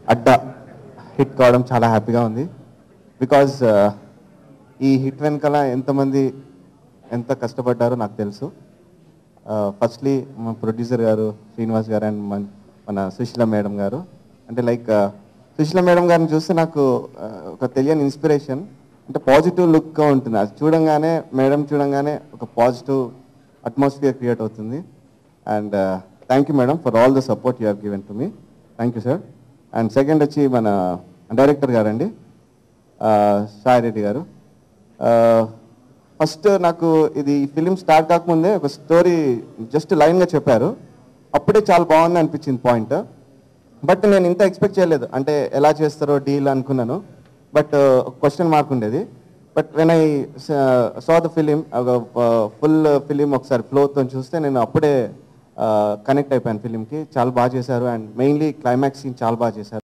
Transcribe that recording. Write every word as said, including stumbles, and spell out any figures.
అడ్డా hit కావడం చాలా హ్యాపీగా ఉంది. బికాజ్ ఈ హిట్ వెనకాల ఎంతమంది ఎంత కష్టపడ్డారో నాకు తెలుసు. ఫస్ట్లీ మా ప్రొడ్యూసర్ గారు శ్రీనివాస్ గారు అండ్ మన మన సుశీల మేడం గారు. అంటే లైక్ సుశీల మేడం గారిని చూస్తే నాకు ఒక తెలియని ఇన్స్పిరేషన్. అంటే పాజిటివ్ లుక్గా ఉంటుంది. అది చూడంగానే మేడం చూడంగానే ఒక పాజిటివ్ అట్మాస్ఫియర్ క్రియేట్ అవుతుంది. And thank you madam for all the support you have given to me. Thank you sir. And second వచ్చి మన డైరెక్టర్ గారండి సాయి రెడ్డి గారు. ఫస్ట్ నాకు ఇది ఫిలిం స్టార్ట్ కాకముందే ఒక స్టోరీ జస్ట్ లైన్గా చెప్పారు. అప్పుడే చాలా బాగుంది అనిపించింది పాయింట్. బట్ నేను ఇంత ఎక్స్పెక్ట్ చేయలేదు. అంటే ఎలా చేస్తారో డీల్ అనుకున్నాను. బట్ క్వశ్చన్ మార్క్ ఉండేది. But when I saw the film full film ఒకసారి ఫ్లోతో చూస్తే నేను అప్పుడే కనెక్ట్ అయిపోయాను ఫిలింకి. చాలా బాగా చేశారు. అండ్ మెయిన్లీ క్లైమాక్స్ సీన్ చాలా బాగా చేశారు.